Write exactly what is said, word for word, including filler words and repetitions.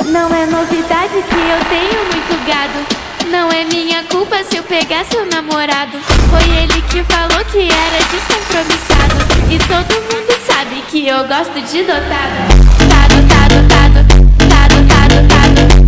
Não é novidade que eu tenho muito gado. Não é minha culpa se eu pegar seu namorado. Foi ele que falou que era descompromissado. E todo mundo sabe que eu gosto de dotado.